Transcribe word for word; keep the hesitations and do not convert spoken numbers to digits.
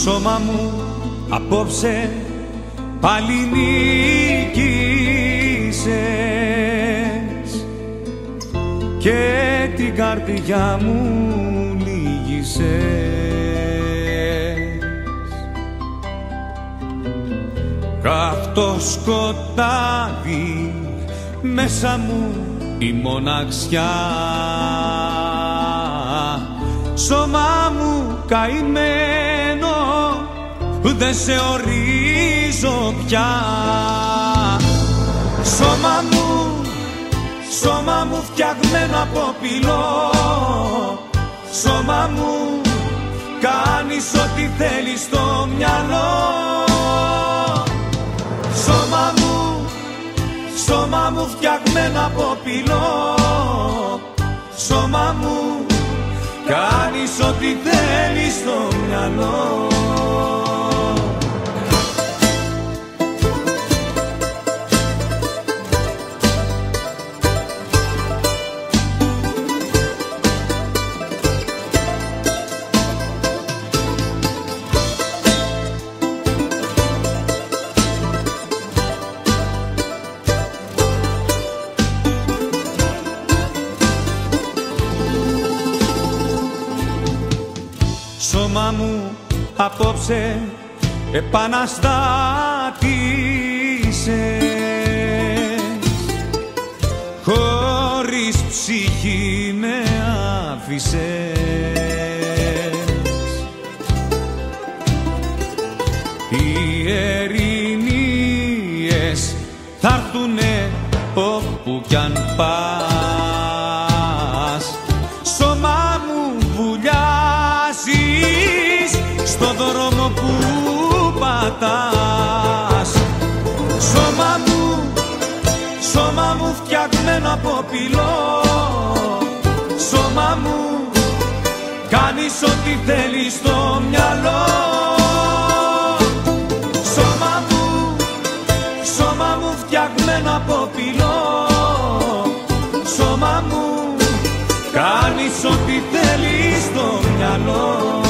σώμα μου απόψε πάλι νίκησες και την καρδιά μου λύγησες. Καυτό σκοτάδι μέσα μου η μοναξιά, σώμα μου καημένο δεν σε ορίζω πια. Σώμα μου, σώμα μου φτιαγμένο από πυλό, σώμα μου κάνεις ό,τι θέλεις στο μυαλό. Σώμα μου, σώμα μου φτιαγμένο από πυλό, σώμα μου κάνεις ό,τι θέλεις στο μυαλό. Σώμα μου απόψε επαναστάτησες, χωρίς ψυχή με άφησες. Οι ερηνίες θα'ρθουνε όπου κι αν πας. Σώμα μου βουλιάζεις στο δρόμο που πατάς. Σώμα μου, σώμα μου φτιαγμένο από πυλό, σώμα μου κάνεις ό,τι θέλεις στο μυαλό. Σώμα μου, σώμα μου φτιαγμένο από πυλό, σώμα μου κάνεις ό,τι θέλεις στο μυαλό.